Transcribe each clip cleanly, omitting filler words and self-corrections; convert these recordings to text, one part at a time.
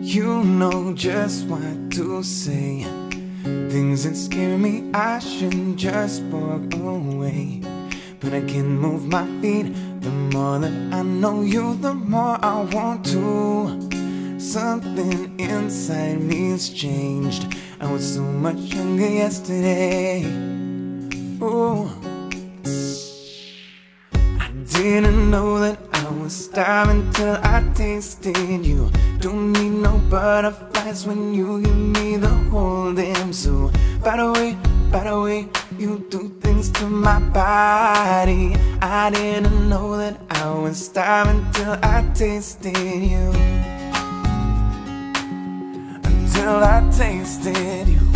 You know just what to say. Things that scare me, I should just walk away. But I can't move my feet. The more that I know you, the more I want to. Something inside me's changed. I was so much younger yesterday. Ooh, I didn't know that I was starving till I tasted you. Don't need no butterflies when you give me the whole damn zoo. By the way, you do things to my body. I didn't know that I was starving till I tasted you. Until I tasted you.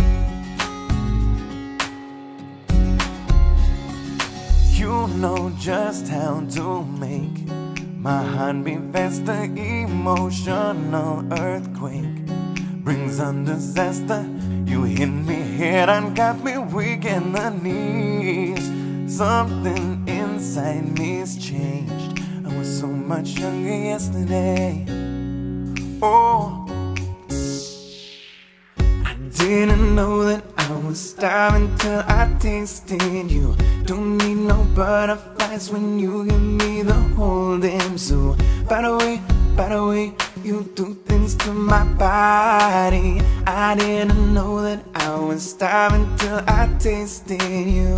You know just how to make my heart beat faster. Emotional earthquake brings on disaster. You hit me head and got me weak in the knees. Something inside me's changed. I was so much younger yesterday. Oh, I didn't know that I was starving till I tasted you. Don't need no butterflies when you give me the whole damn zoo. By the way, you do things to my body. I didn't know that I was starving till I tasted you.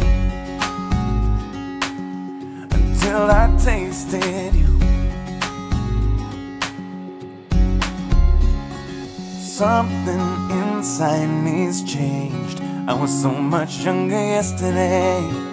Until I tasted you. Something inside me's changed. I was so much younger yesterday.